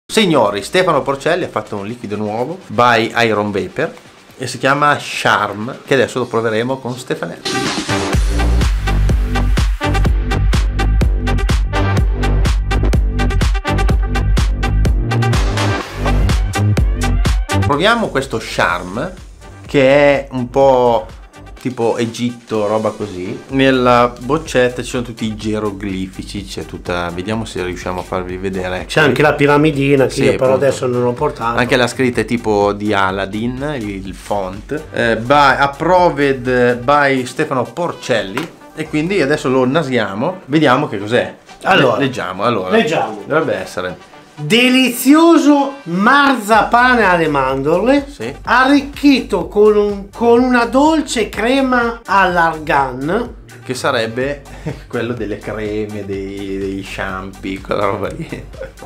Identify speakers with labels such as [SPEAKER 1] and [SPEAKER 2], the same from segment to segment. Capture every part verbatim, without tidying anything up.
[SPEAKER 1] Signori, Stefano Porcelli ha fatto un liquido nuovo by Iron Vapor e si chiama Charm, che adesso lo proveremo con Stefanello. Proviamo questo Charm, che è un po' tipo Egitto, roba così. Nella boccetta ci sono tutti i geroglifici, c'è tutta, vediamo se riusciamo a farvi vedere.
[SPEAKER 2] C'è anche la piramidina che sì, io però appunto adesso non l'ho portata.
[SPEAKER 1] Anche la scritta è tipo di Aladdin, il font. Eh, by, approved by Stefano Porcelli. E quindi adesso lo nasiamo, vediamo che cos'è.
[SPEAKER 2] Allora,
[SPEAKER 1] Le, leggiamo, allora.
[SPEAKER 2] Leggiamo.
[SPEAKER 1] Dovrebbe essere
[SPEAKER 2] delizioso marzapane alle mandorle,
[SPEAKER 1] sì,
[SPEAKER 2] arricchito con, un, con una dolce crema all'argan,
[SPEAKER 1] che sarebbe quello delle creme, dei, dei shampoo, quella roba lì.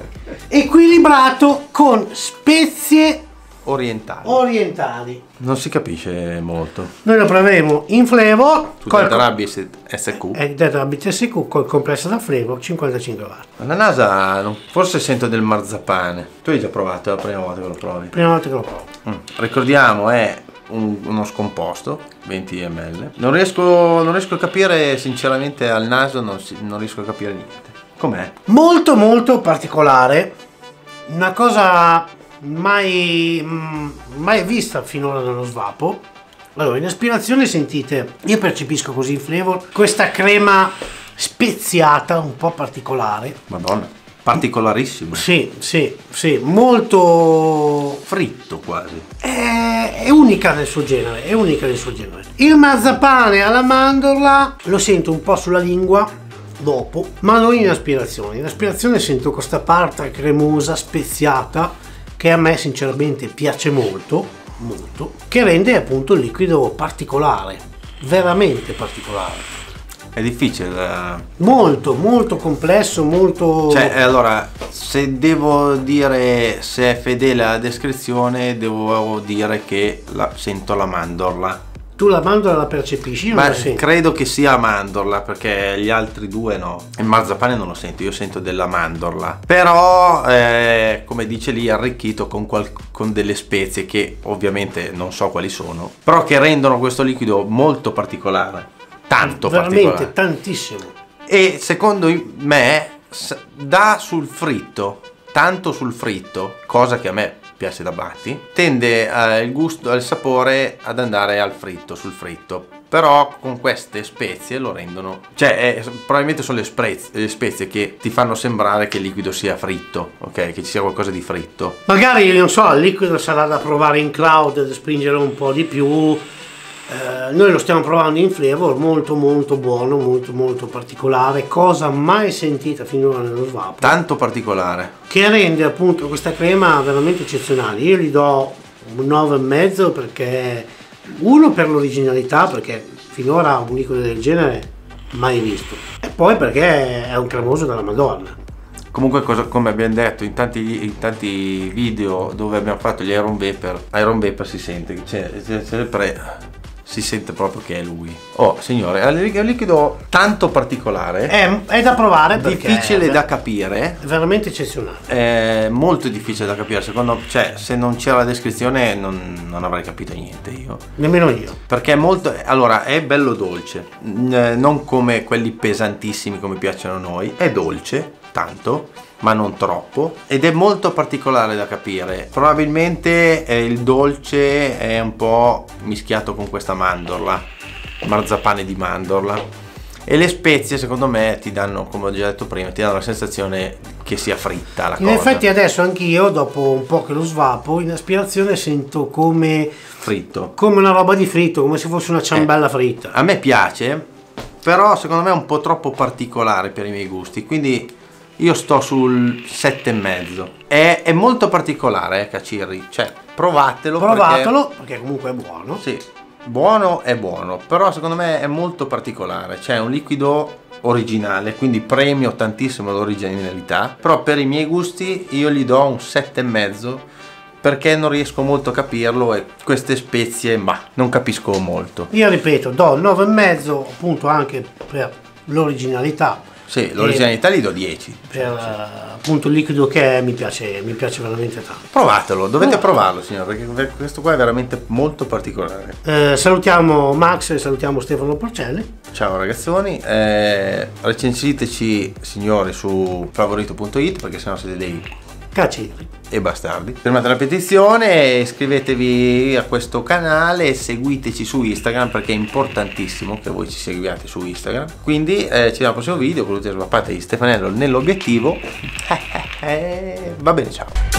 [SPEAKER 2] Equilibrato con spezie
[SPEAKER 1] orientali.
[SPEAKER 2] orientali.
[SPEAKER 1] Non si capisce molto.
[SPEAKER 2] Noi lo proveremo in flavor
[SPEAKER 1] Tutto il Rabbit S Q.
[SPEAKER 2] È il Rabbit S Q col compresso da flavor cinquantacinque watt.
[SPEAKER 1] Alla nasa non, forse sento del marzapane. Tu hai già provato, è la prima volta che lo provi?
[SPEAKER 2] Prima volta che lo provo.
[SPEAKER 1] Mm. Ricordiamo, è un, uno scomposto, venti millilitri. Non riesco, non riesco a capire, sinceramente, al naso non, si, non riesco a capire niente. Com'è?
[SPEAKER 2] Molto molto particolare. Una cosa mai, mai vista finora nello svapo. Allora, in aspirazione sentite, io percepisco così in flavor questa crema speziata un po' particolare.
[SPEAKER 1] Madonna, particolarissimo.
[SPEAKER 2] Sì, sì, sì, molto
[SPEAKER 1] fritto quasi.
[SPEAKER 2] È, è unica nel suo genere, è unica nel suo genere. Il marzapane alla mandorla lo sento un po' sulla lingua dopo, ma non in aspirazione. In aspirazione sento questa parte cremosa, speziata, che a me sinceramente piace molto, molto, che rende appunto il liquido particolare, veramente particolare.
[SPEAKER 1] È difficile da...
[SPEAKER 2] Molto, molto complesso, molto...
[SPEAKER 1] Cioè, allora, se devo dire se è fedele alla descrizione, devo dire che la, sento la mandorla.
[SPEAKER 2] Tu la mandorla la percepisci? Io non
[SPEAKER 1] Ma
[SPEAKER 2] la sento.
[SPEAKER 1] Credo che sia mandorla, perché gli altri due no. Il marzapane non lo sento, io sento della mandorla. Però, eh, come dice lì, arricchito con, qual con delle spezie che ovviamente non so quali sono, però che rendono questo liquido molto particolare. Tanto
[SPEAKER 2] veramente
[SPEAKER 1] particolare.
[SPEAKER 2] Tantissimo.
[SPEAKER 1] E secondo me dà sul fritto, tanto sul fritto, cosa che a me piace da batti, tende eh, il gusto, il sapore ad andare al fritto, sul fritto, però con queste spezie lo rendono, cioè è, probabilmente sono le, sprez, le spezie che ti fanno sembrare che il liquido sia fritto, ok, che ci sia qualcosa di fritto.
[SPEAKER 2] Magari, non so, il liquido sarà da provare in cloud, da spingere un po' di più. Eh, noi lo stiamo provando in flavor, molto molto buono, molto molto particolare, cosa mai sentita finora nello svapo,
[SPEAKER 1] tanto particolare,
[SPEAKER 2] che rende appunto questa crema veramente eccezionale. Io gli do un nove e mezzo, perché uno, per l'originalità, perché finora un liquido del genere mai visto, e poi perché è un cremoso della Madonna.
[SPEAKER 1] Comunque, cosa, come abbiamo detto in tanti, in tanti video dove abbiamo fatto gli Iron Vapor, Iron Vapor si sente, c'è sempre, si sente proprio che è lui. Oh signore, è un liquido tanto particolare,
[SPEAKER 2] è, è da provare,
[SPEAKER 1] difficile da capire,
[SPEAKER 2] è veramente eccezionale,
[SPEAKER 1] è molto difficile da capire. Secondo, cioè, se non c'era la descrizione non, non avrei capito niente io,
[SPEAKER 2] nemmeno io,
[SPEAKER 1] perché è molto, allora è bello dolce, non come quelli pesantissimi come piacciono a noi, è dolce tanto, ma non troppo, ed è molto particolare da capire. Probabilmente eh, il dolce è un po' mischiato con questa mandorla, marzapane di mandorla, e le spezie secondo me ti danno, come ho già detto prima, ti danno la sensazione che sia fritta la
[SPEAKER 2] in
[SPEAKER 1] cosa.
[SPEAKER 2] Effetti adesso anch'io, dopo un po' che lo svapo, in aspirazione sento come
[SPEAKER 1] fritto,
[SPEAKER 2] come una roba di fritto, come se fosse una ciambella eh, fritta.
[SPEAKER 1] A me piace, però secondo me è un po' troppo particolare per i miei gusti, quindi io sto sul sette e mezzo. È, è molto particolare, eh, Cacirri, cioè provatelo.
[SPEAKER 2] Provatelo, perché, perché comunque è buono.
[SPEAKER 1] Sì, buono è buono, però secondo me è molto particolare. C'è un liquido originale, quindi premio tantissimo l'originalità, però per i miei gusti io gli do un sette e mezzo, perché non riesco molto a capirlo e queste spezie, ma non capisco molto.
[SPEAKER 2] Io ripeto, do nove e mezzo appunto anche per l'originalità.
[SPEAKER 1] Sì, l'originalità gli do dieci.
[SPEAKER 2] Per uh, appunto il liquido che è, mi piace, mi piace veramente tanto.
[SPEAKER 1] Provatelo, dovete
[SPEAKER 2] No.
[SPEAKER 1] provarlo signore, perché questo qua è veramente molto particolare.
[SPEAKER 2] Eh, salutiamo Max e salutiamo Stefano Porcelli.
[SPEAKER 1] Ciao ragazzoni, eh, recensiteci signori su favorito punto it perché sennò siete dei
[SPEAKER 2] Cacci.
[SPEAKER 1] e bastardi. Firmate la petizione, iscrivetevi a questo canale e seguiteci su Instagram perché è importantissimo che voi ci seguiate su Instagram. Quindi eh, ci vediamo al prossimo video con l'ultima svappata di Stefanello nell'obiettivo. Va bene, ciao.